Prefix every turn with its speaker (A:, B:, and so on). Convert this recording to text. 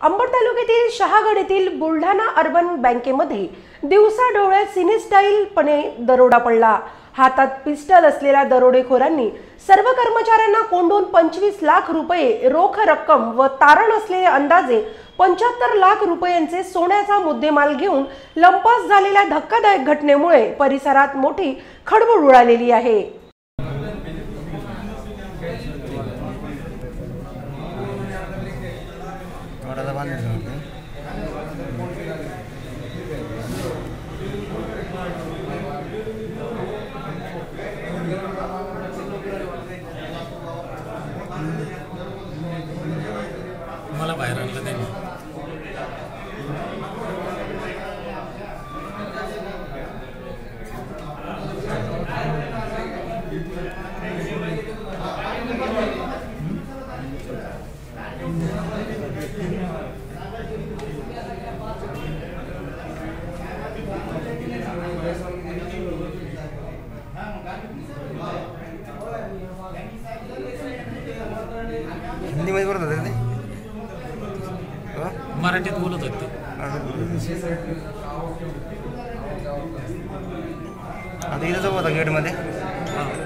A: अंबड तालुक्यातील शहागड येथील बुलढाणा अर्बन बँकेमध्ये दिवसाढवळ्या सिनेस्टाईलपणे दरोडा पडला। हातात पिस्टल असलेल्या दरोडेखोरांनी सर्व कर्मचाऱ्यांना कोंडून 25 लाख रुपये रोख रक्कम व तारण असलेले अंदाजे 75 लाख रुपयांचे सोन्याचा मुद्देमाल घेऊन लंपास झालेल्या धक्कादायक घटनेमुळे परिसरात मोठी खळबळ उडालेली आहे।
B: मला बाहेर आणलं त्यांनी।
C: हिंदी मध्ये बोलत होते ते,
B: मराठीत बोलत होते।
C: आता इथं जाऊ आता गेट मध्ये।